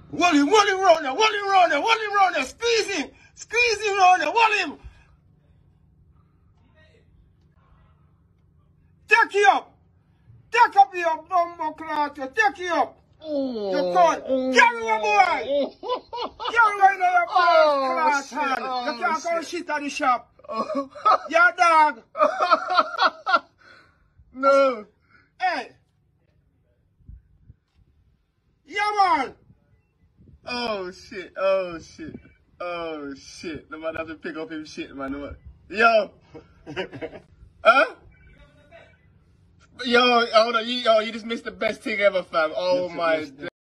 Wall him round there, wall him round there, wall him round there, squeeze him round there, wall him. Take you up. Take up your bumbo cloth, take you up. Oh, You can't. Carry your boy. Carry in your cloth hand. You can't go shit at the shop. Your dog. No. Hey. Yeah, man. Oh shit. Oh shit. Oh shit. The man have to pick up him shit, man. Yo. Huh? Yo, hold on. You just missed the best thing ever, fam. Oh my.